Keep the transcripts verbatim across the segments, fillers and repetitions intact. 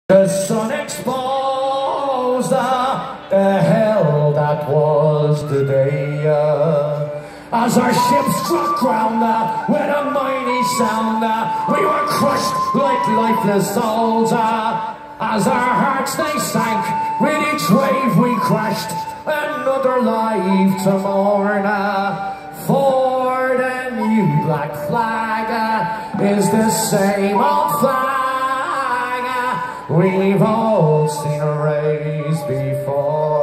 The sun exposed the, the hell that was the day uh, as our ship struck ground uh, with a mighty sound. Uh, we were crushed like lifeless souls uh, as our hearts they sank. With each wave we crashed, another life to mourn. Uh, for the new black flag uh, is the same old flag we've all seen raised before.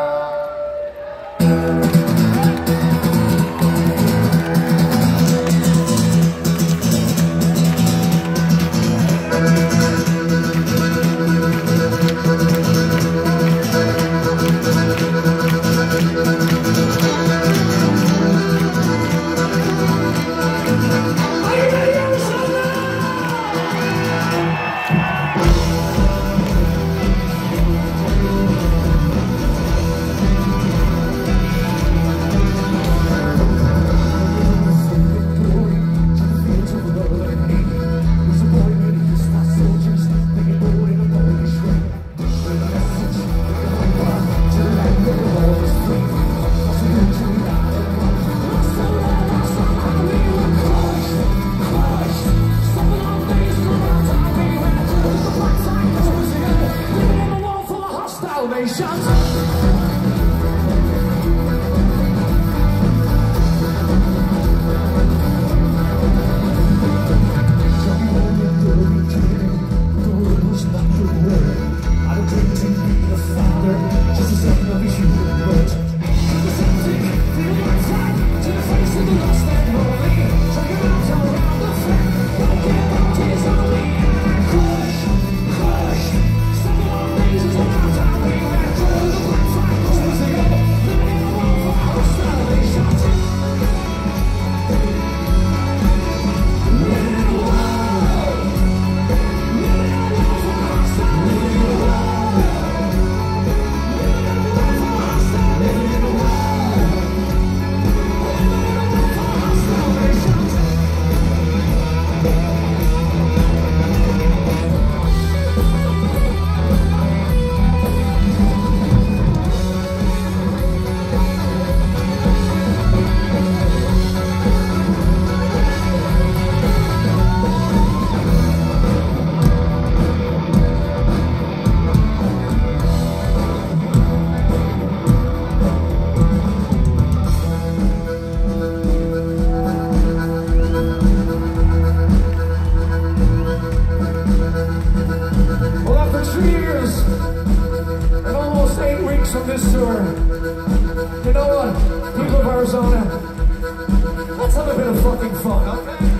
Of this tour, you know what, people of Arizona, let's have a bit of fucking fun, okay?